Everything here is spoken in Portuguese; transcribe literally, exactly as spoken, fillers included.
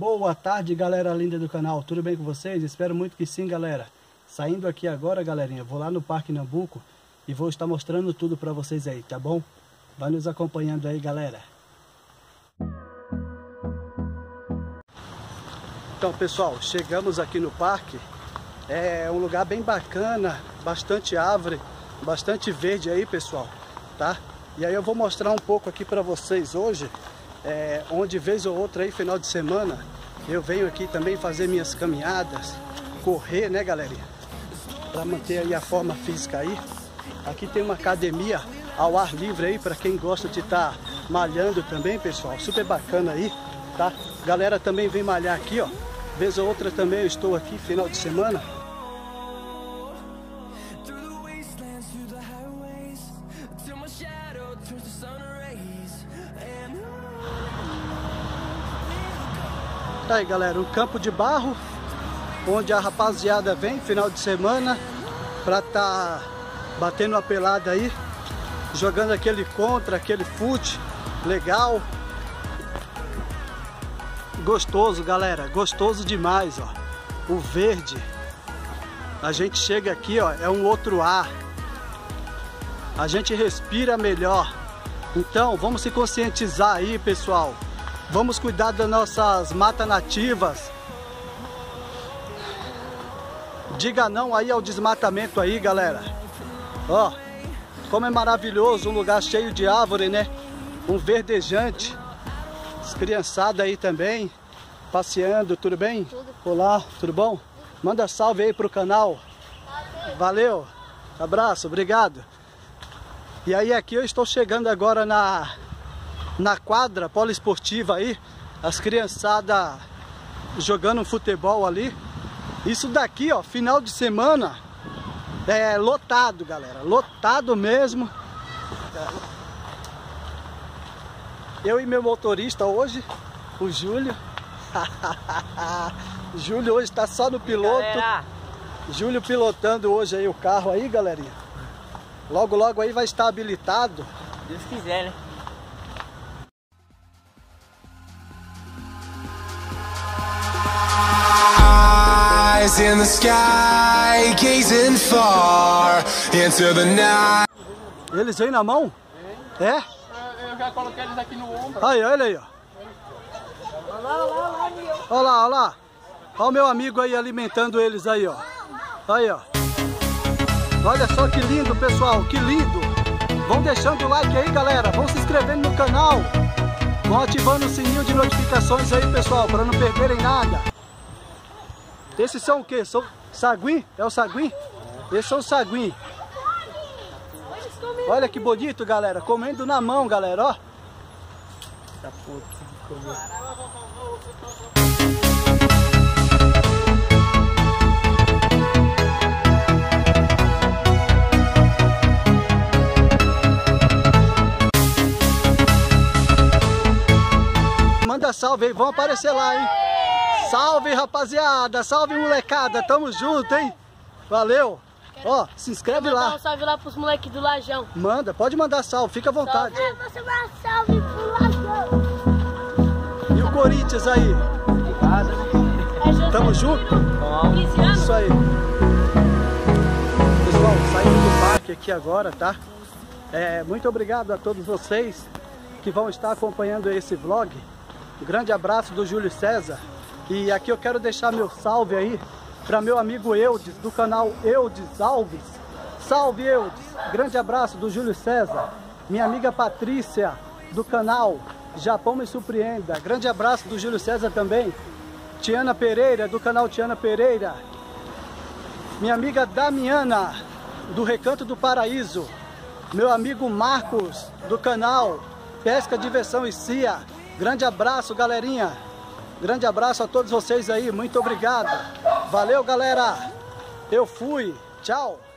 Boa tarde, galera linda do canal, tudo bem com vocês? Espero muito que sim, galera. Saindo aqui agora, galerinha, vou lá no Parque Nambuco e vou estar mostrando tudo pra vocês aí, tá bom? Vai nos acompanhando aí, galera. Então, pessoal, chegamos aqui no parque. É um lugar bem bacana, bastante árvore, bastante verde aí, pessoal, tá? E aí eu vou mostrar um pouco aqui pra vocês hoje. É, onde vez ou outra aí, final de semana, eu venho aqui também fazer minhas caminhadas, correr, né, galerinha? Para manter aí a forma física aí. Aqui tem uma academia ao ar livre aí, para quem gosta de estar tá malhando também, pessoal. Super bacana aí, tá? Galera também vem malhar aqui, ó. Vez ou outra também eu estou aqui, final de semana. Tá aí, galera, um campo de barro onde a rapaziada vem final de semana pra tá batendo uma pelada aí, jogando aquele contra, aquele fute legal, gostoso, galera, gostoso demais, ó. O verde, a gente chega aqui, ó, é um outro ar, a gente respira melhor. Então vamos se conscientizar aí, pessoal. Vamos cuidar das nossas matas nativas. Diga não aí ao desmatamento aí, galera. Ó, como é maravilhoso, um lugar cheio de árvore, né? Um verdejante. As criançadas aí também, passeando, tudo bem? Tudo. Olá, tudo bom? Manda salve aí pro canal. Valeu, abraço, obrigado. E aí aqui eu estou chegando agora na... na quadra poliesportiva aí, as criançadas jogando um futebol ali. Isso daqui, ó, final de semana é lotado, galera, lotado mesmo. Eu e meu motorista hoje, o Júlio. Júlio hoje tá só no piloto. Galera. Júlio pilotando hoje aí o carro aí, galerinha. Logo, logo aí vai estar habilitado. Deus quiser, né? In the sky, gazing far into the night. Eles vêm na mão? Vem. É? Eu já coloquei eles aqui no ombro. Aí, olha aí, ó. Olha lá, olha lá. Olha o meu amigo aí alimentando eles aí, ó. Aí, ó. Olha só que lindo, pessoal, que lindo. Vão deixando o like aí, galera. Vão se inscrevendo no canal. Vão ativando o sininho de notificações aí, pessoal, para não perderem nada. Esses são o que? São saguim? É o saguim? Esses são os saguim. Olha que bonito, galera. Comendo na mão, galera, ó. Manda salve aí, vão aparecer lá, hein? Salve, rapaziada, salve, molecada, tamo junto, hein? Valeu. Ó, se inscreve lá. Manda um salve lá pros moleques do Lajão. Manda, pode mandar salve, fica à vontade. Salve. Você vai salve pro Lajão. E o Corinthians aí? Tamo junto? Isso aí. Pessoal, saindo do parque aqui agora, tá? É, muito obrigado a todos vocês que vão estar acompanhando esse vlog. Um grande abraço do Júlio César. E aqui eu quero deixar meu salve aí para meu amigo Eudes, do canal Eudes Alves. Salve, Eudes! Grande abraço do Júlio César. Minha amiga Patrícia, do canal Japão Me Surpreenda. Grande abraço do Júlio César também. Tiana Pereira, do canal Tiana Pereira. Minha amiga Damiana, do Recanto do Paraíso. Meu amigo Marcos, do canal Pesca, Diversão e Cia. Grande abraço, galerinha. Grande abraço a todos vocês aí, muito obrigado. Valeu, galera. Eu fui. Tchau.